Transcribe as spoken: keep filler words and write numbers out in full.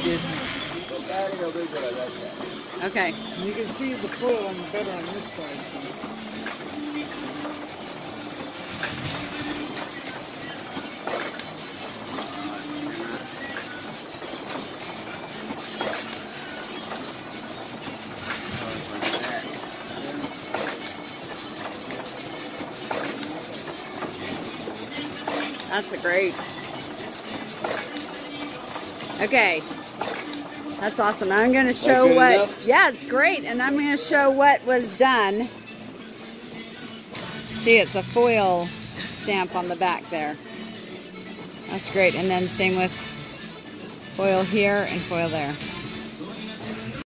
Okay. You can see the foil on better on this side. So. That's a great. Okay. That's awesome. I'm going to show what, enough? Yeah, it's great. And I'm going to show what was done. See, it's a foil stamp on the back there. That's great. And then same with foil here and foil there.